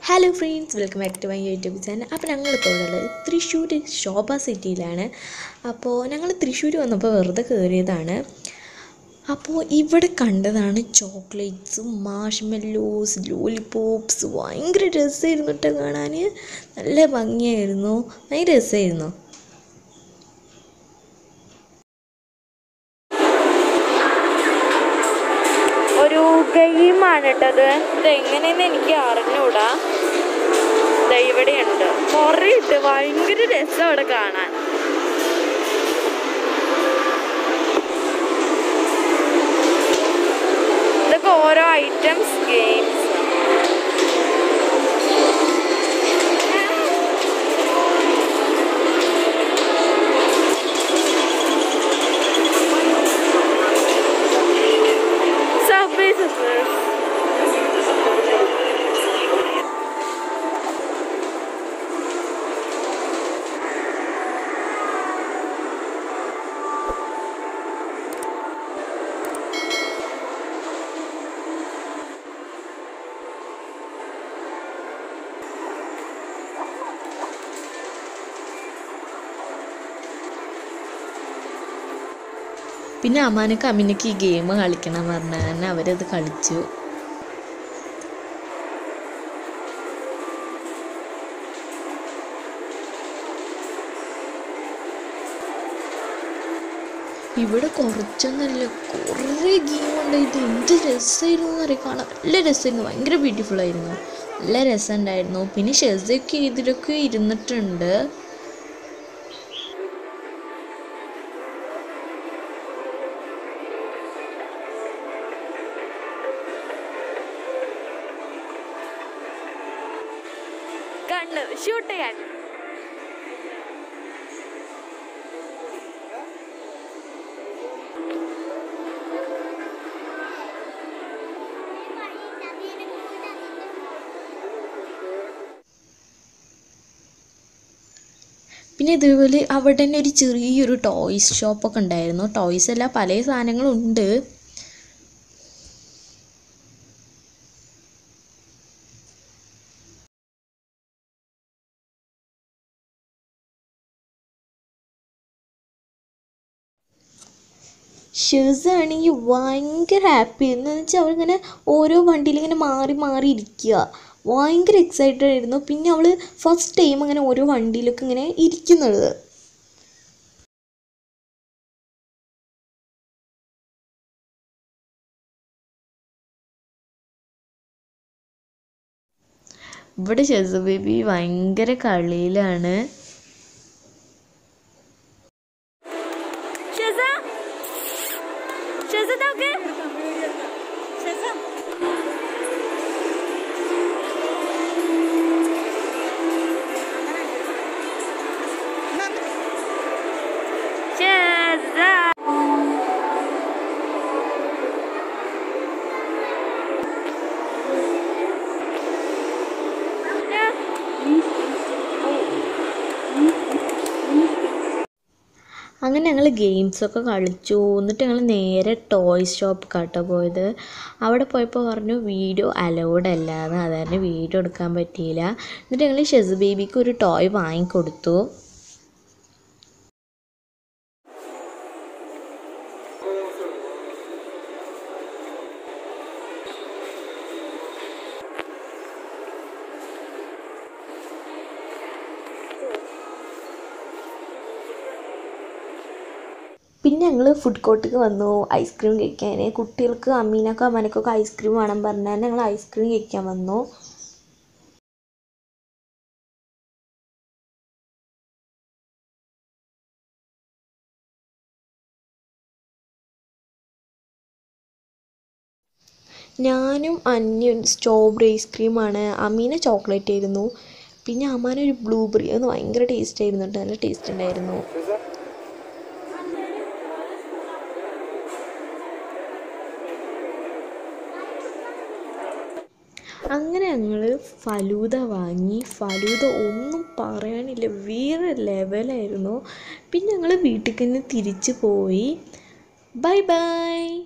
Hello friends, welcome back to my YouTube channel. അപ്പോൾ ഞങ്ങളിപ്പോൾ ഉള്ളത് തൃശ്ശൂർ ശോഭ സിറ്റിയിലാണ്. അപ്പോൾ ഞങ്ങൾ തൃശ്ശൂർ വന്നപ്പോൾ വെറുതെ കയറിയതാണ്. അപ്പോൾ ഇവിടെ കണ്ടതാണ് ചോക്ലേറ്റ്സും മാഷ്മെല്ലോസ് ലോലിപോപ്സ്. ഭയങ്കര രസമായിരുന്നു കേട്ടോ കാണാൻ. നല്ല ഭംഗിയായിരുന്നു, ഭയങ്കര രസമായിരുന്നു. ഒരു ഗെയിമാണ് കേട്ടത്. ഇതെങ്ങനെയെന്ന് എനിക്ക് അറിഞ്ഞൂടാ. ഇവിടെയുണ്ട് കുറേ ഉണ്ട്, ഭയങ്കര രസം അവിടെ കാണാൻ. ഇതൊക്കെ ഓരോ ഐറ്റംസ് ഗെയിംസ്. പിന്നെ അമ്മാനൊക്കെ അമ്മീനൊക്കെ ഈ ഗെയിം കളിക്കണം പറഞ്ഞാൽ തന്നെ അവരത് കളിച്ചു. ഇവിടെ കുറച്ചൊന്നല്ല, കുറേ ഗെയിമുണ്ട്. ഇത് എന്ത് രസമായിരുന്നു എന്നറിയാം, കാണാൻ നല്ല രസമായിരുന്നു, ഭയങ്കര ബ്യൂട്ടിഫുൾ ആയിരുന്നു, നല്ല രസമുണ്ടായിരുന്നു. പിന്നെ ഷെസൊക്കെ ഇതിലൊക്കെ ഇരുന്നിട്ടുണ്ട്. കണ്ണ് ഷൂട്ട് ചെയ്യാൻ പിന്നെ ഇതുപോലെ അവിടെ തന്നെ ഒരു ചെറിയൊരു ടോയ്സ് ഷോപ്പൊക്കെ ഉണ്ടായിരുന്നു. ടോയ്സ് അല്ല, പല സാധനങ്ങളും ഉണ്ട്. ഷെസാണെങ്കിൽ ഭയങ്കര ഹാപ്പി എന്ന് വെച്ചാൽ അവളിങ്ങനെ ഓരോ വണ്ടിയിലിങ്ങനെ മാറി മാറി ഇരിക്കുക, ഭയങ്കര എക്സൈറ്റഡ് ആയിരുന്നു. പിന്നെ അവൾ ഫസ്റ്റ് ടൈം അങ്ങനെ ഓരോ വണ്ടിയിലൊക്കെ ഇങ്ങനെ ഇരിക്കുന്നത്. ഇവിടെ ഷെസ ബേബി ഭയങ്കര കളിയിലാണ്. അങ്ങനെ ഞങ്ങൾ ഗെയിംസൊക്കെ കളിച്ചു. എന്നിട്ട് ഞങ്ങൾ നേരെ ടോയ്സ് ഷോപ്പിലേക്കാട്ടോ പോയത്. അവിടെ പോയപ്പോൾ പറഞ്ഞു വീഡിയോ അലൗഡ് അല്ലാന്ന്, അതായത് വീഡിയോ എടുക്കാൻ പറ്റിയില്ല. എന്നിട്ട് ഞങ്ങൾ ഷെസ് ബേബിക്ക് ഒരു ടോയ് വാങ്ങിക്കൊടുത്തു. പിന്നെ ഞങ്ങൾ ഫുഡ് കോർട്ടിലേക്ക് വന്നു ഐസ്ക്രീം കഴിക്കാൻ. കുട്ടികൾക്ക് അമ്മീനൊക്കെ അമ്മനക്കൊക്കെ ഐസ്ക്രീം വേണം പറഞ്ഞാൽ ഞങ്ങൾ ഐസ്ക്രീം കഴിക്കാൻ വന്നു. ഞാനും അന്യും സ്ട്രോബെറി ഐസ്ക്രീമാണ്, അമ്മീന ചോക്ലേറ്റ് ആയിരുന്നു. പിന്നെ അമ്മാനൊരു ബ്ലൂബെറി, അത് ഭയങ്കര ടേസ്റ്റ് ആയിരുന്നു കേട്ടോ, നല്ല ടേസ്റ്റ് ഉണ്ടായിരുന്നു. അങ്ങനെ ഞങ്ങൾ ഫലൂദ വാങ്ങി. ഫലൂദ ഒന്നും പറയാനില്ല, വേറെ ലെവലായിരുന്നു. പിന്നെ ഞങ്ങൾ വീട്ടിൽ നിന്ന് തിരിച്ചു പോയി. Bye by.